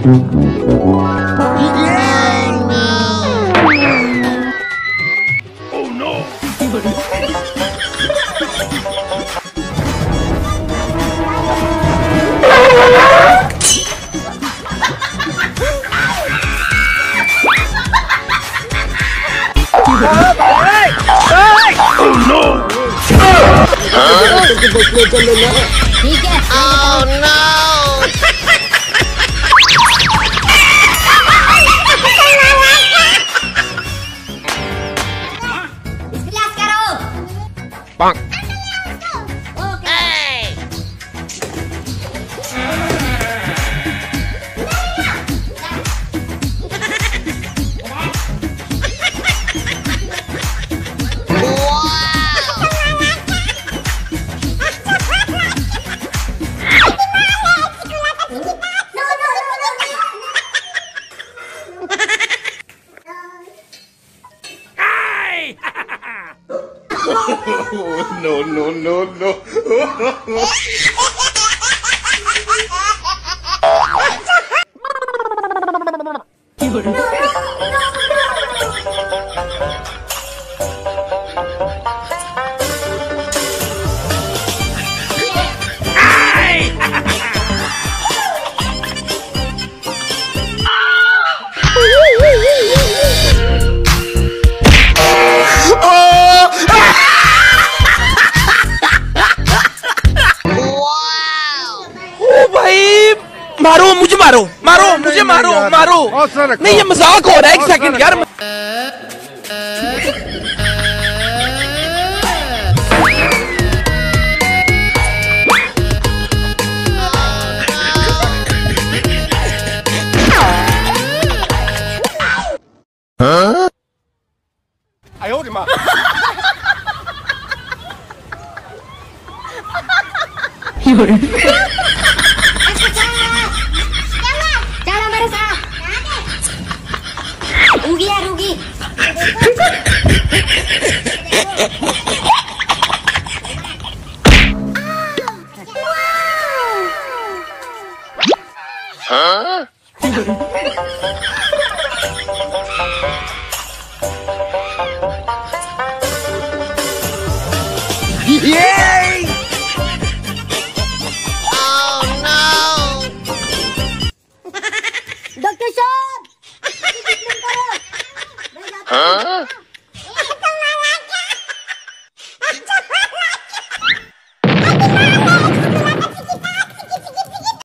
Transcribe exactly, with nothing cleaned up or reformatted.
Oh no! Oh no! Oh no! Bonk. Hey! Oh, no, no, no, no. मारो मुझे मारो मारो मुझे मारो मारो नहीं ये मजाक हो रहा है एक सेकंड यार हाँ? आयो रे माँ रुगी है रुगी हाँ? ये